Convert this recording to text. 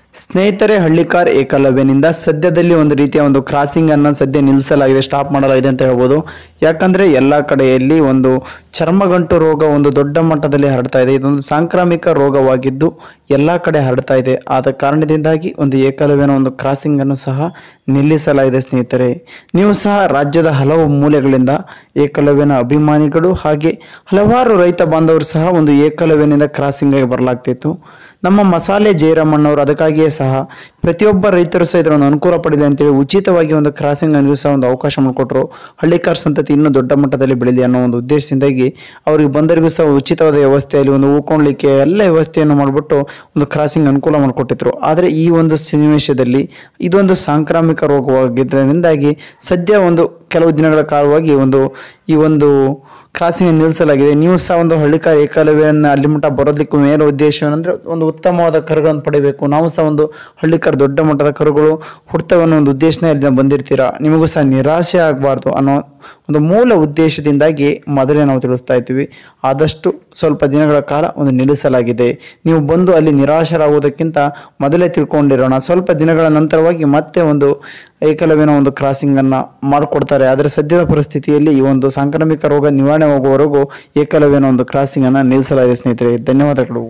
ಸ್ನೇಹಿತರೆ, ಹಳ್ಳಿಕಾರ್ ಏಕಲವ್ಯನಿಂದ ಸದ್ಯದಲ್ಲಿ ಒಂದು ರೀತಿಯ ಒಂದು ಕ್ರಾಸಿಂಗ್ ಅನ್ನು ಸದ್ಯ ನಿಲ್ಲಿಸಲಾಗಿದೆ, ಸ್ಟಾಪ್ ಮಾಡಲಾಗಿದೆ ಅಂತ ಹೇಳ್ಬೋದು. ಯಾಕಂದ್ರೆ ಎಲ್ಲ ಕಡೆಯಲ್ಲಿ ಒಂದು ಚರ್ಮಗಂಟು ರೋಗ ಒಂದು ದೊಡ್ಡ ಮಟ್ಟದಲ್ಲಿ ಹರಡ್ತಾ ಇದೆ. ಇದೊಂದು ಸಾಂಕ್ರಾಮಿಕ ರೋಗವಾಗಿದ್ದು ಎಲ್ಲ ಕಡೆ ಹರಡ್ತಾ ಇದೆ. ಆದ ಕಾರಣದಿಂದಾಗಿ ಒಂದು ಏಕಲವ್ಯನ ಒಂದು ಕ್ರಾಸಿಂಗ್ ಅನ್ನು ಸಹ ನಿಲ್ಲಿಸಲಾಗಿದೆ. ಸ್ನೇಹಿತರೆ, ನೀವು ಸಹ ರಾಜ್ಯದ ಹಲವು ಮೂಲೆಗಳಿಂದ ಏಕಲವ್ಯನ ಅಭಿಮಾನಿಗಳು ಹಾಗೆ ಹಲವಾರು ರೈತ ಬಾಂಧವರು ಸಹ ಒಂದು ಏಕಲವ್ಯನಿಂದ ಕ್ರಾಸಿಂಗ್ ಆಗಿ ಬರಲಾಗ್ತಿತ್ತು. ನಮ್ಮ ಮಸಾಲೆ ಜಯರಾಮಣ್ಣವರು ಅದಕ್ಕಾಗಿಯೇ ಸಹ ಪ್ರತಿಯೊಬ್ಬ ರೈತರು ಸಹ ಇದರ ಒಂದು ಅನುಕೂಲ ಪಡೆಯಲಿ ಅಂತೇಳಿ ಉಚಿತವಾಗಿ ಒಂದು ಕ್ರಾಸಿಂಗ್ ಅನ್ನು ಸಹ ಒಂದು ಅವಕಾಶ ಮಾಡಿಕೊಟ್ರು. ಹಳ್ಳಿಕಾರ್ ಸಂತತಿ ಇನ್ನೂ ದೊಡ್ಡ ಮಟ್ಟದಲ್ಲಿ ಬೆಳೀಲಿ ಅನ್ನೋ ಒಂದು ಉದ್ದೇಶದಿಂದಾಗಿ ಅವರಿಗೆ ಬಂದರಿಗೂ ಸಹ ಉಚಿತವಾದ ವ್ಯವಸ್ಥೆಯಲ್ಲಿ ಒಂದು ಉಳ್ಕೊಳ್ಳಿಕ್ಕೆ ಎಲ್ಲ ವ್ಯವಸ್ಥೆಯನ್ನು ಮಾಡಿಬಿಟ್ಟು ಒಂದು ಕ್ರಾಸಿಂಗ್ ಅನುಕೂಲ ಮಾಡಿಕೊಟ್ಟಿದ್ರು. ಆದರೆ ಈ ಒಂದು ಸನ್ನಿವೇಶದಲ್ಲಿ ಇದೊಂದು ಸಾಂಕ್ರಾಮಿಕ ರೋಗವಾಗಿದ್ದರಿಂದಾಗಿ ಸದ್ಯ ಒಂದು ಕೆಲವು ದಿನಗಳ ಕಾಲವಾಗಿ ಈ ಒಂದು ಕ್ರಾಸಿಂಗ್ ನಿಲ್ಲಿಸಲಾಗಿದೆ. ನೀವು ಸಹ ಒಂದು ಹಳ್ಳಿಕಾರ್ ಏಕಲವ್ಯನ ಅಲ್ಲಿ ಮಟ್ಟ ಬರೋದಕ್ಕೂ ಮೇಲೆ ಉದ್ದೇಶ ಏನಂದ್ರೆ ಒಂದು ಉತ್ತಮವಾದ ಕರುಗಳನ್ನು ಪಡಿಬೇಕು, ನಾವು ಸಹ ಒಂದು ಹಳ್ಳಿಕಾರ್ ದೊಡ್ಡ ಮಟ್ಟದ ಕರುಗಳು ಹುಡ್ತವೆ ಅನ್ನೋ ಒಂದು ಉದ್ದೇಶನೇ ಅಲ್ಲಿ ಬಂದಿರ್ತೀರಾ, ನಿಮಗೂ ಸಹ ನಿರಾಶೆ ಆಗಬಾರ್ದು ಅನ್ನೋ ಒಂದು ಮೂಲ ಉದ್ದೇಶದಿಂದಾಗಿ ಮೊದಲೇ ನಾವು ತಿಳಿಸ್ತಾ ಇದ್ದೀವಿ. ಆದಷ್ಟು ಸ್ವಲ್ಪ ದಿನಗಳ ಕಾಲ ಒಂದು ನಿಲ್ಲಿಸಲಾಗಿದೆ. ನೀವು ಬಂದು ಅಲ್ಲಿ ನಿರಾಶರಾಗುವುದಕ್ಕಿಂತ ಮೊದಲೇ ತಿಳ್ಕೊಂಡಿರೋಣ. ಸ್ವಲ್ಪ ದಿನಗಳ ನಂತರವಾಗಿ ಮತ್ತೆ ಒಂದು ಏಕಲವ್ಯನ ಒಂದು ಕ್ರಾಸಿಂಗ್ ಅನ್ನ ಮಾಡಿಕೊಡ್ತಾರೆ. ಆದರೆ ಸದ್ಯದ ಪರಿಸ್ಥಿತಿಯಲ್ಲಿ ಈ ಒಂದು ಸಾಂಕ್ರಾಮಿಕ ರೋಗ ನಿವಾರಣೆ ಹೋಗುವವರೆಗೂ ಏಕಲವ್ಯನ ಒಂದು ಕ್ರಾಸಿಂಗ್ ಅನ್ನ ನಿಲ್ಲಿಸಲಾಗಿದೆ. ಸ್ನೇಹಿತರೆ, ಧನ್ಯವಾದಗಳು.